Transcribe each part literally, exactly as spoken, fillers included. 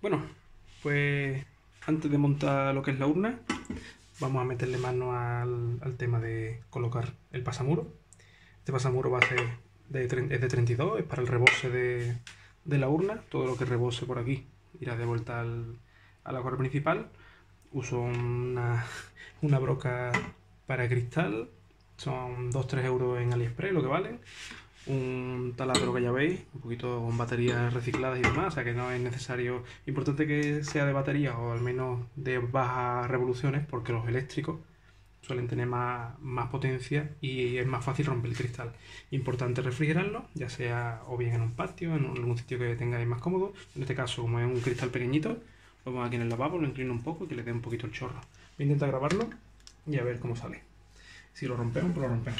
Bueno, pues antes de montar lo que es la urna, vamos a meterle mano al, al tema de colocar el pasamuro. Este pasamuro va a ser de, es de treinta y dos, es para el rebose de, de la urna. Todo lo que rebose por aquí irá de vuelta al, a la cuadra principal. Uso una, una broca para cristal, son dos tres euros en AliExpress lo que valen. Un taladro que ya veis, un poquito con baterías recicladas y demás, o sea que no es necesario, importante que sea de batería o al menos de bajas revoluciones, porque los eléctricos suelen tener más, más potencia y es más fácil romper el cristal. Importante refrigerarlo, ya sea o bien en un patio, en algún sitio que tengáis más cómodo. En este caso, como es un cristal pequeñito, lo pongo aquí en el lavabo, lo inclino un poco y que le dé un poquito el chorro. Voy a intentar grabarlo y a ver cómo sale. Si lo rompemos, pues lo rompemos.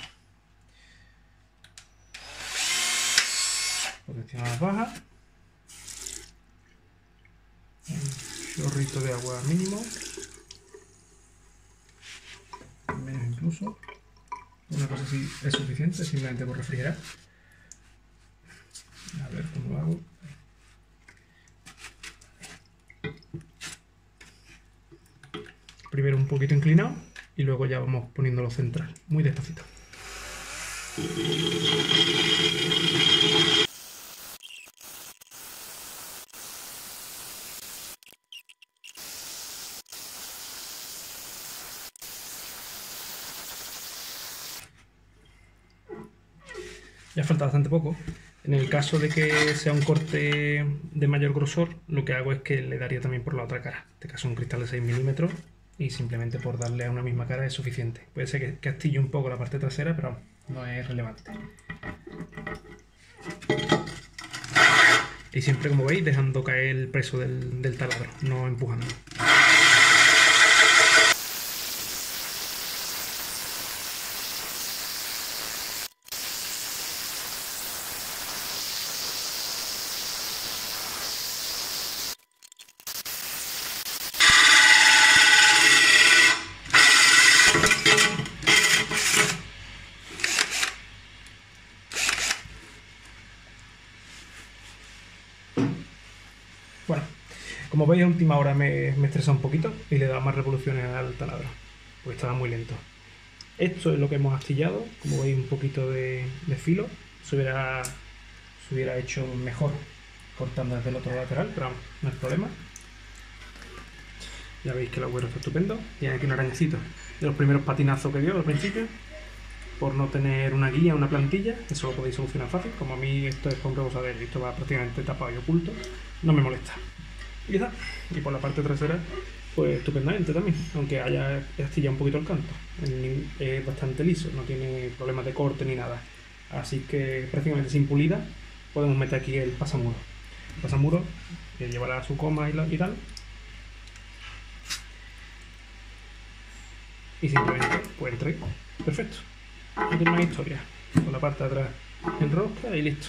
Potencia más baja, un chorrito de agua mínimo, menos incluso, una cosa así es suficiente, simplemente por refrigerar. A ver cómo lo hago. Primero un poquito inclinado y luego ya vamos poniéndolo central, muy despacito. Ya falta bastante poco. En el caso de que sea un corte de mayor grosor, lo que hago es que le daría también por la otra cara. En este caso un cristal de seis milímetros y simplemente por darle a una misma cara es suficiente. Puede ser que, que astille un poco la parte trasera, pero no es relevante. Y siempre, como veis, dejando caer el peso del, del taladro, no empujando. Bueno, como veis a última hora me, me estresa un poquito y le da más revoluciones al taladro, porque estaba muy lento. Esto es lo que hemos astillado, como veis un poquito de, de filo, se hubiera, se hubiera hecho mejor cortando desde el otro lateral, pero vamos, no es problema. Ya veis que el agujero está estupendo, tiene aquí un arañacito de los primeros patinazos que dio al principio, por no tener una guía, una plantilla. Eso lo podéis solucionar fácil, como a mí esto es con rebosadero y esto va prácticamente tapado y oculto, no me molesta. Y está. Y por la parte trasera, pues estupendamente también, aunque haya astillado un poquito el canto. Es bastante liso, no tiene problemas de corte ni nada. Así que prácticamente sin pulida podemos meter aquí el pasamuro. El pasamuro que llevará su coma y, la, y tal. Y simplemente pues entré. Perfecto. No tiene más historia. Con la parte de atrás enrosca y listo.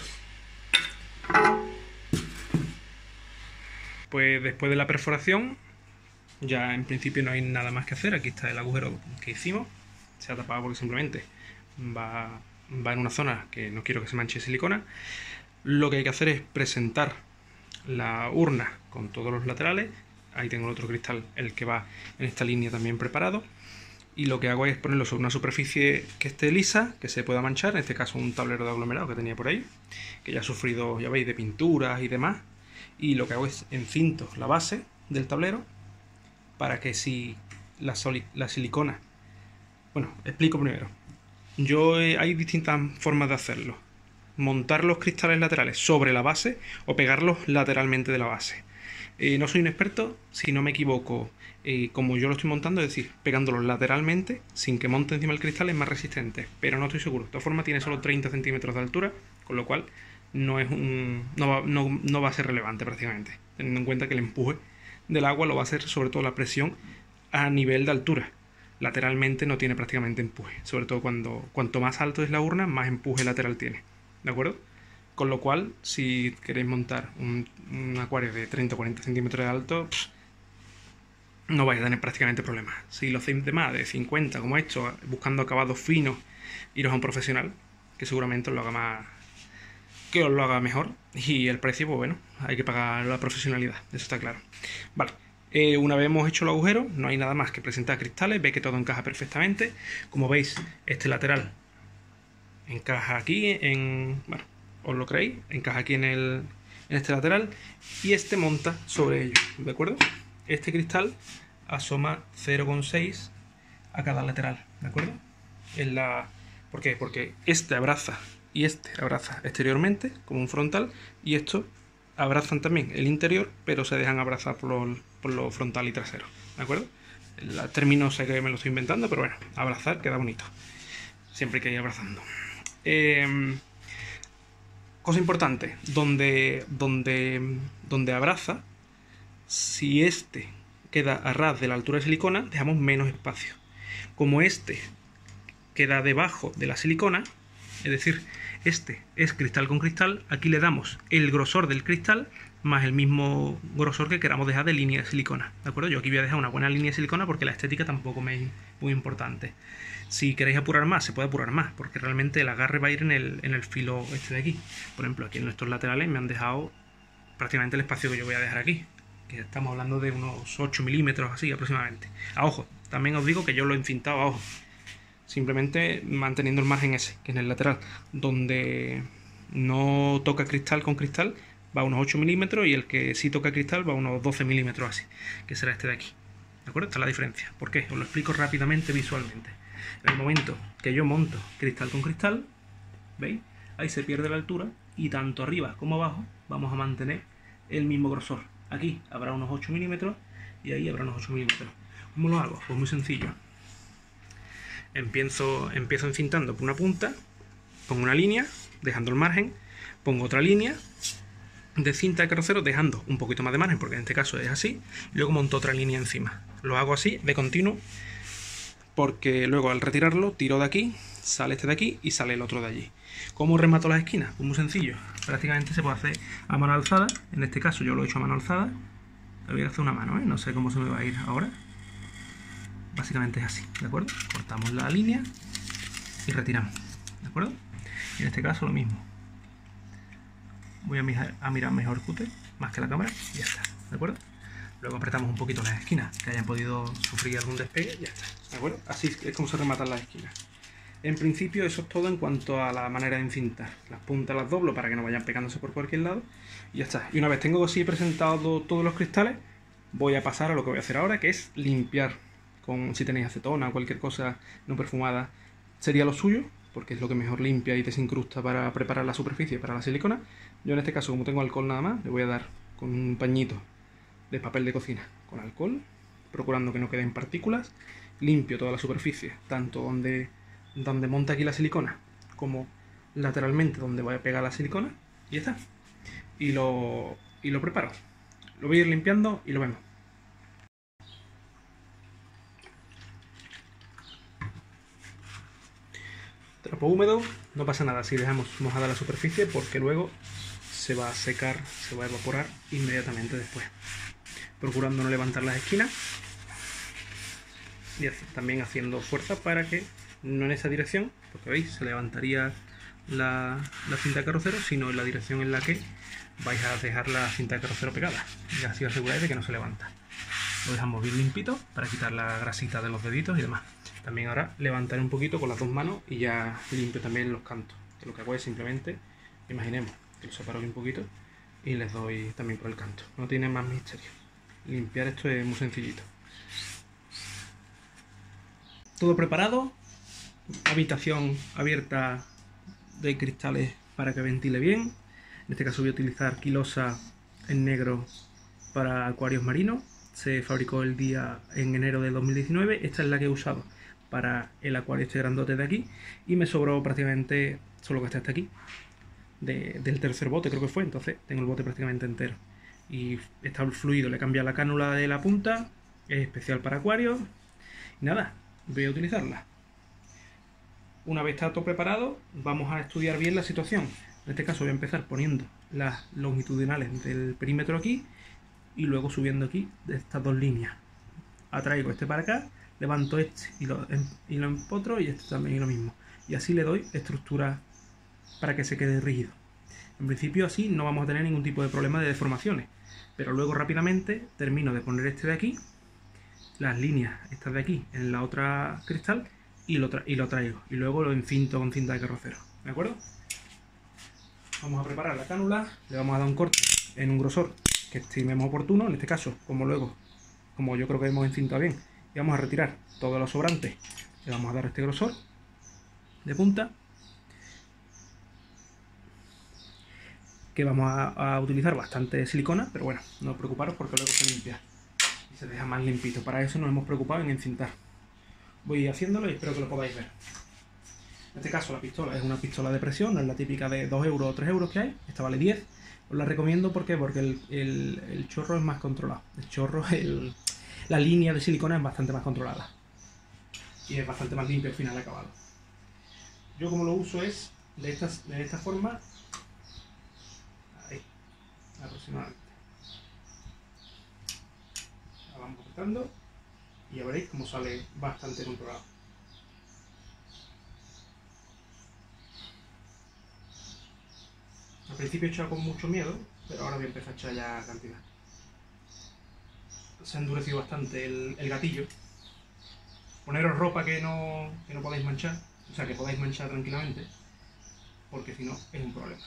Pues después de la perforación, ya en principio no hay nada más que hacer. Aquí está el agujero que hicimos. Se ha tapado porque simplemente va, va en una zona que no quiero que se manche de silicona. Lo que hay que hacer es presentar la urna con todos los laterales. Ahí tengo el otro cristal, el que va en esta línea también preparado. Y lo que hago es ponerlo sobre una superficie que esté lisa, que se pueda manchar, en este caso un tablero de aglomerado que tenía por ahí, que ya ha sufrido, ya veis, de pinturas y demás. Y lo que hago es encinto la base del tablero para que si la, la silicona... Bueno, explico primero. Yo eh, hay distintas formas de hacerlo. Montar los cristales laterales sobre la base o pegarlos lateralmente de la base. Eh, no soy un experto, si no me equivoco, eh, como yo lo estoy montando, es decir, pegándolos lateralmente sin que monte encima el cristal es más resistente, pero no estoy seguro. De todas formas tiene solo treinta centímetros de altura, con lo cual no, es un, no, va, no, no va a ser relevante prácticamente, teniendo en cuenta que el empuje del agua lo va a hacer sobre todo la presión a nivel de altura. Lateralmente no tiene prácticamente empuje, sobre todo cuando cuanto más alto es la urna, más empuje lateral tiene, ¿de acuerdo? Con lo cual, si queréis montar un, un acuario de treinta o cuarenta centímetros de alto, pff, no vais a tener prácticamente problemas. Si lo hacéis de más, de cincuenta, como he hecho, buscando acabados finos, iros a un profesional, que seguramente os lo haga más, que os lo haga mejor. Y el precio, pues bueno, hay que pagar la profesionalidad, eso está claro. Vale, eh, una vez hemos hecho el agujero, no hay nada más que presentar cristales, ve que todo encaja perfectamente. Como veis, este lateral encaja aquí en... bueno, os lo creéis, encaja aquí en, el, en este lateral y este monta sobre ello, ¿de acuerdo? Este cristal asoma cero coma seis a cada lateral, ¿de acuerdo? En la... ¿Por qué? Porque este abraza y este abraza exteriormente como un frontal y estos abrazan también el interior, pero se dejan abrazar por lo, por lo frontal y trasero, ¿de acuerdo? El término sé que me lo estoy inventando, pero bueno, abrazar queda bonito, siempre hay que ir abrazando. Eh, cosa importante, donde, donde, donde abraza, si este queda a ras de la altura de silicona, dejamos menos espacio. Como este queda debajo de la silicona, es decir, este es cristal con cristal, aquí le damos el grosor del cristal más el mismo grosor que queramos dejar de línea de silicona, ¿de acuerdo? Yo aquí voy a dejar una buena línea de silicona porque la estética tampoco me es muy importante. Si queréis apurar más, se puede apurar más, porque realmente el agarre va a ir en el, en el filo este de aquí. Por ejemplo, aquí en estos laterales me han dejado prácticamente el espacio que yo voy a dejar aquí, que estamos hablando de unos ocho milímetros así aproximadamente. A ojo, también os digo que yo lo he encintado a ojo, simplemente manteniendo el margen ese, que en el lateral, donde no toca cristal con cristal, va a unos ocho milímetros y el que sí toca cristal va a unos doce milímetros así, que será este de aquí. ¿De acuerdo? Esta es la diferencia. ¿Por qué? Os lo explico rápidamente visualmente. En el momento que yo monto cristal con cristal, ¿veis? Ahí se pierde la altura y tanto arriba como abajo vamos a mantener el mismo grosor. Aquí habrá unos ocho milímetros y ahí habrá unos ocho milímetros. ¿Cómo lo hago? Pues muy sencillo. Empiezo, empiezo encintando por una punta, pongo una línea, dejando el margen, pongo otra línea de cinta de carrocero, dejando un poquito más de margen, porque en este caso es así, y luego monto otra línea encima. Lo hago así, de continuo, porque luego al retirarlo, tiro de aquí, sale este de aquí y sale el otro de allí. ¿Cómo remato las esquinas? Pues muy sencillo. Prácticamente se puede hacer a mano alzada, en este caso yo lo he hecho a mano alzada. Le voy a hacer una mano, ¿eh? No sé cómo se me va a ir ahora. Básicamente es así, ¿de acuerdo? Cortamos la línea y retiramos, ¿de acuerdo? Y en este caso lo mismo. Voy a mirar, a mirar mejor cúter, más que la cámara, y ya está, ¿de acuerdo? Luego apretamos un poquito las esquinas, que hayan podido sufrir algún despegue, y ya está, ¿de acuerdo? Así es como se rematan las esquinas. En principio eso es todo en cuanto a la manera de encintar. Las puntas las doblo para que no vayan pegándose por cualquier lado, y ya está. Y una vez tengo así presentado todos los cristales, voy a pasar a lo que voy a hacer ahora, que es limpiar. Con, si tenéis acetona o cualquier cosa no perfumada, sería lo suyo, porque es lo que mejor limpia y desincrusta para preparar la superficie para la silicona. Yo en este caso, como tengo alcohol nada más, le voy a dar con un pañito de papel de cocina con alcohol, procurando que no queden partículas. Limpio toda la superficie, tanto donde, donde monta aquí la silicona, como lateralmente donde voy a pegar la silicona, y ya está. Y lo, y lo preparo. Lo voy a ir limpiando y lo vemos. Trapo húmedo, no pasa nada si dejamos mojada la superficie, porque luego se va a secar, se va a evaporar inmediatamente después. Procurando no levantar las esquinas y también haciendo fuerza para que no en esa dirección, porque veis, se levantaría la, la cinta de carrocero, sino en la dirección en la que vais a dejar la cinta de carrocero pegada, y así os aseguráis de que no se levanta. Lo dejamos bien limpito para quitar la grasita de los deditos y demás. También ahora levantaré un poquito con las dos manos y ya limpio también los cantos. Que lo que hago es simplemente, imaginemos que los separo un poquito y les doy también por el canto. No tiene más misterio. Limpiar esto es muy sencillito. Todo preparado. Habitación abierta de cristales para que ventile bien. En este caso voy a utilizar quilosa en negro para acuarios marinos. Se fabricó el día en enero de dos mil diecinueve. Esta es la que he usado para el acuario este grandote de aquí, y me sobró prácticamente solo que está hasta aquí de, del tercer bote, creo que fue. Entonces tengo el bote prácticamente entero y está el fluido. Le he cambiado la cánula de la punta, es especial para acuarios, y nada, voy a utilizarla. Una vez está todo preparado, vamos a estudiar bien la situación. En este caso voy a empezar poniendo las longitudinales del perímetro aquí y luego subiendo aquí de estas dos líneas. Atraigo este para acá, levanto este y lo, y lo empotro, y este también y lo mismo. Y así le doy estructura para que se quede rígido. En principio así no vamos a tener ningún tipo de problema de deformaciones, pero luego rápidamente termino de poner este de aquí, las líneas estas de aquí en la otra cristal y lo, tra y lo traigo, y luego lo encinto con cinta de carrocero, ¿de acuerdo? Vamos a preparar la cánula, le vamos a dar un corte en un grosor que estimemos oportuno, en este caso, como luego, como yo creo que hemos encintado bien, y vamos a retirar todos los sobrantes, le vamos a dar este grosor de punta, que vamos a, a utilizar bastante silicona, pero bueno, no os preocuparos porque luego se limpia y se deja más limpito. Para eso nos hemos preocupado en encintar. Voy haciéndolo y espero que lo podáis ver. En este caso la pistola es una pistola de presión, no es la típica de dos euros o tres euros que hay, esta vale diez. Os la recomiendo ¿por qué? Porque el, el, el chorro es más controlado. El chorro, el, la línea de silicona es bastante más controlada. Y es bastante más limpio al final acabado. Yo como lo uso es de, estas, de esta forma, ahí, aproximadamente. La vamos apretando y ya veréis cómo sale bastante controlado. Al principio he echado con mucho miedo, pero ahora voy a empezar a echar ya cantidad. Se ha endurecido bastante el, el gatillo. Poneros ropa que no, que no podáis manchar, o sea que podáis manchar tranquilamente, porque si no es un problema.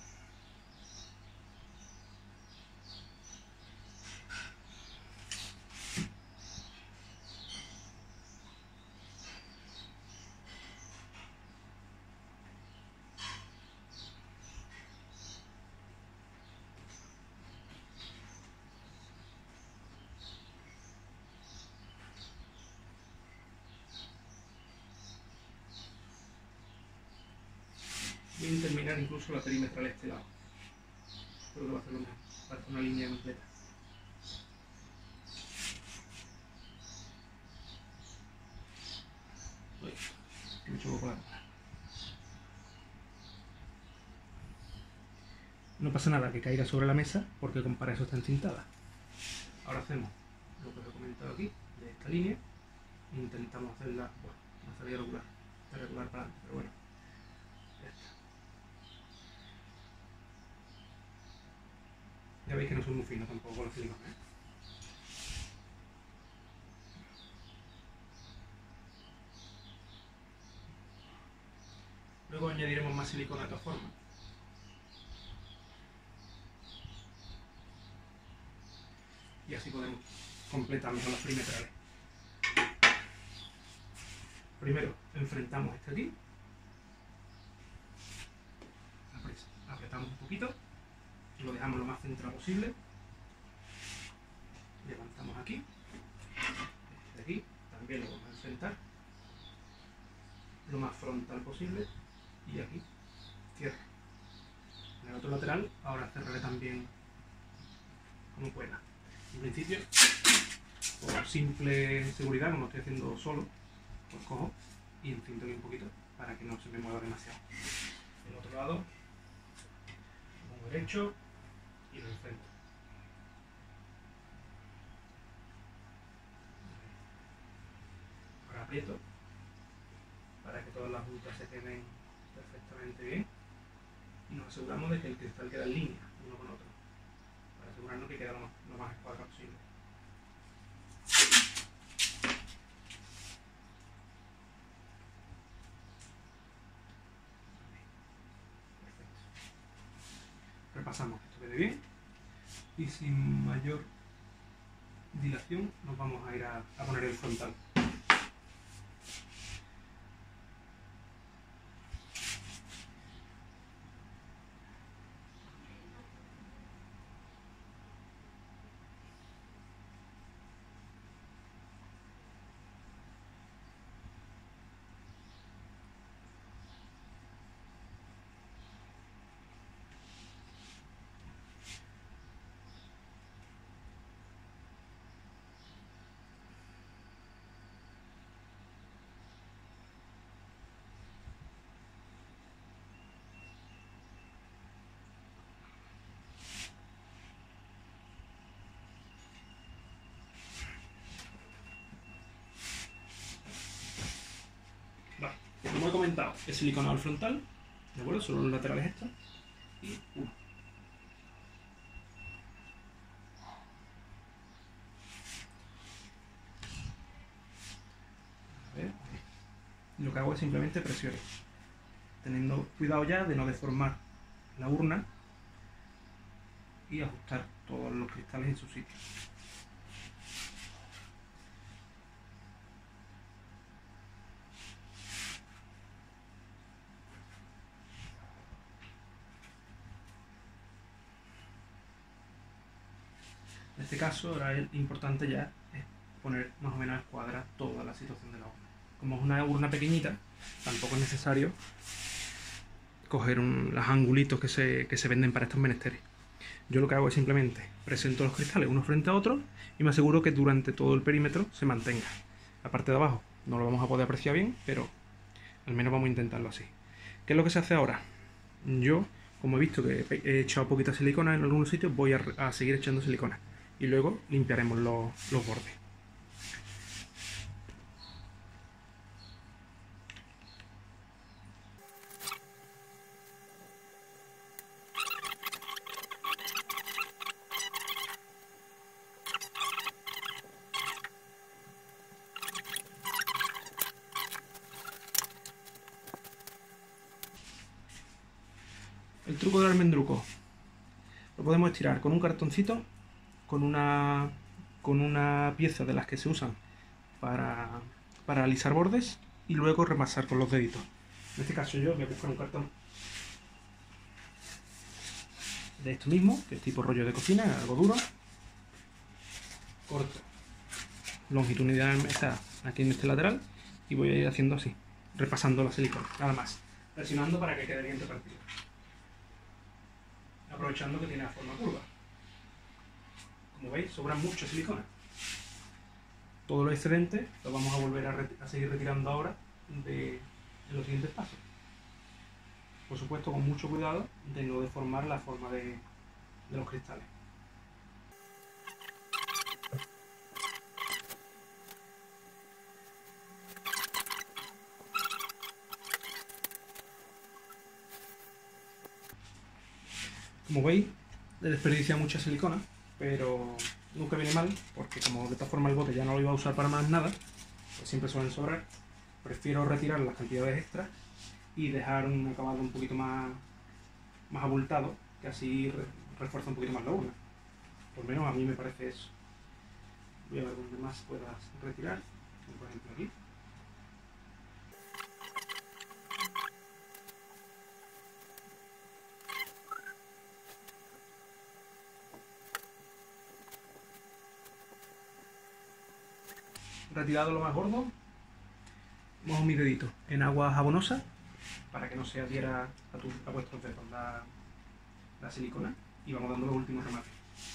Voy a terminar incluso la perimetral este lado. Creo que va a hacer lo mejor, para hacer una línea completa. Uy, que me choco con la cámara. No pasa nada que caiga sobre la mesa, porque para eso está encintada. Ahora hacemos lo que os he comentado aquí, de esta línea. Intentamos hacerla, bueno, no salía regular, está regular para adelante, pero bueno. Ya está. Ya veis que no soy muy fino tampoco con la silicona, ¿eh? Luego añadiremos más silicona de todas formas. Y así podemos completar mejor las perimetrales. Primero enfrentamos este aquí. Apretamos un poquito. Lo dejamos lo más centrado posible. Levantamos aquí. Este de aquí también lo vamos a enfrentar lo más frontal posible. Y aquí cierro. En el otro lateral ahora cerraré también como pueda. En principio, por simple seguridad, como lo estoy haciendo solo, pues cojo y encinto aquí un poquito para que no se me mueva demasiado. El otro lado, lo pongo derecho y lo enfrento. Ahora aprieto para que todas las puntas se queden perfectamente bien y nos aseguramos de que el cristal queda en línea uno con otro, para asegurarnos que queda lo más, lo más escuadra posible. Perfecto. Repasamos que esto quede bien y sin mayor dilación nos vamos a ir a, a poner el frontal. Vale, como he comentado, he siliconado el frontal, ¿de acuerdo? Solo los laterales estos. y uno. A ver, ahí. Lo que hago es simplemente presionar, teniendo cuidado ya de no deformar la urna y ajustar todos los cristales en su sitio. En este caso, ahora es importante ya es poner más o menos a escuadrar toda la situación de la urna. Como es una urna pequeñita, tampoco es necesario coger un, los angulitos que se, que se venden para estos menesteres. Yo lo que hago es simplemente presento los cristales uno frente a otro y me aseguro que durante todo el perímetro se mantenga. La parte de abajo no lo vamos a poder apreciar bien, pero al menos vamos a intentarlo así. ¿Qué es lo que se hace ahora? Yo, como he visto que he echado poquita silicona en algunos sitios, voy a, a seguir echando silicona. Y luego limpiaremos los, los bordes. El truco del almendruco lo podemos estirar con un cartoncito, con una, con una pieza de las que se usan para, para alisar bordes y luego remasar con los deditos. En este caso yo voy a buscar un cartón de esto mismo, que es tipo rollo de cocina, algo duro. Corto longitudinalmente aquí en este lateral y voy a ir haciendo así, repasando la silicona, nada más, presionando para que quede bien repartido, aprovechando que tiene la forma curva. Como veis, sobra mucha silicona. Todo lo excedente lo vamos a volver a, a seguir retirando ahora de, de los siguientes pasos. Por supuesto, con mucho cuidado de no deformar la forma de, de los cristales. Como veis, he desperdiciado mucha silicona, pero nunca viene mal, porque como de esta forma el bote ya no lo iba a usar para más nada, pues siempre suelen sobrar. Prefiero retirar las cantidades extras y dejar un acabado un poquito más, más abultado, que así re, refuerza un poquito más la urna. Por lo menos a mí me parece eso. Voy a ver dónde más puedas retirar, como por ejemplo aquí. Retirado lo más gordo, mojo mi dedito en agua jabonosa para que no se adhiera a, tu, a vuestros dedos la, la silicona y vamos dando los últimos remates.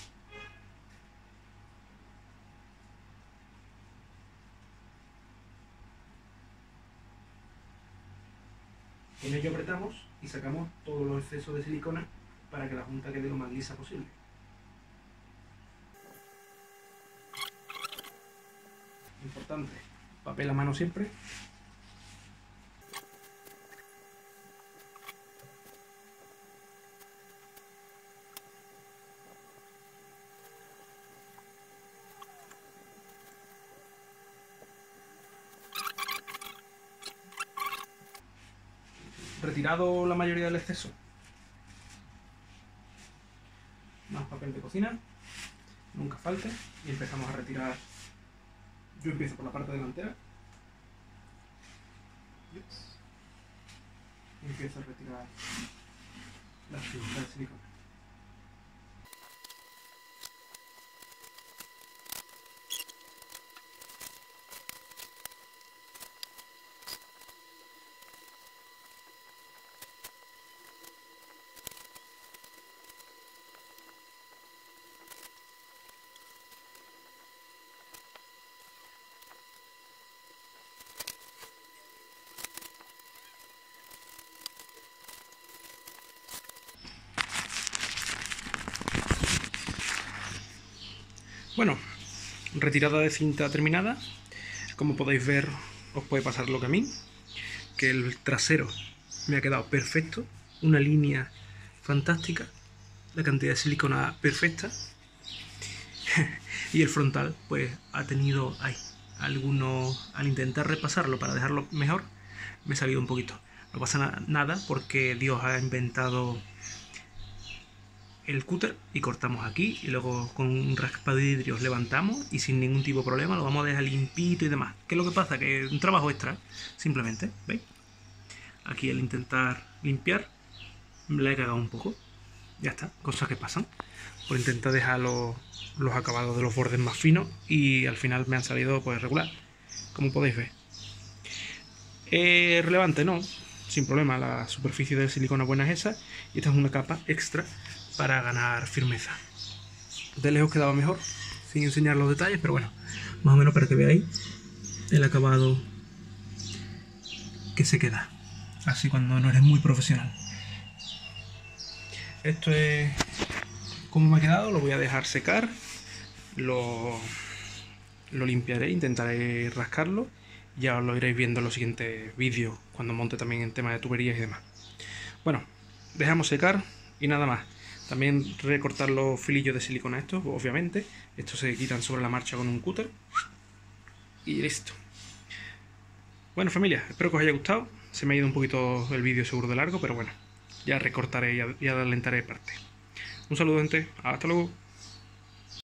Con ello apretamos y sacamos todos los excesos de silicona para que la junta quede lo más lisa posible. Importante, papel a mano siempre. Retirado la mayoría del exceso, más papel de cocina, nunca falte, y empezamos a retirar. Yo empiezo por la parte delantera y empiezo a retirar las fibras de silicona. Bueno, retirada de cinta terminada. Como podéis ver, os puede pasar lo que a mí, que el trasero me ha quedado perfecto, una línea fantástica, la cantidad de silicona perfecta. Y el frontal pues ha tenido ahí algunos, al intentar repasarlo para dejarlo mejor, me he salido un poquito. No pasa na nada porque Dios ha inventado el cúter y cortamos aquí y luego con un raspavidrios levantamos y sin ningún tipo de problema lo vamos a dejar limpito y demás. ¿Qué es lo que pasa? Que es un trabajo extra, simplemente, ¿veis? Aquí al intentar limpiar le he cagado un poco. Ya está, cosas que pasan. Por intentar dejar los, los acabados de los bordes más finos y al final me han salido pues regular, como podéis ver. Eh, relevante no, sin problema, la superficie de silicona buena es esa y esta es una capa extra para ganar firmeza. De lejos quedaba mejor, sin enseñar los detalles, pero bueno, más o menos para que veáis el acabado que se queda, así cuando no eres muy profesional. Esto es como me ha quedado, lo voy a dejar secar, lo, lo limpiaré, intentaré rascarlo, ya os lo iréis viendo en los siguientes vídeos, cuando monte también el tema de tuberías y demás. Bueno, dejamos secar y nada más. También recortar los filillos de silicona estos, obviamente. Estos se quitan sobre la marcha con un cúter. Y listo. Bueno familia, espero que os haya gustado. Se me ha ido un poquito el vídeo seguro de largo, pero bueno. Ya recortaré y adelantaré parte. Un saludo gente, hasta luego.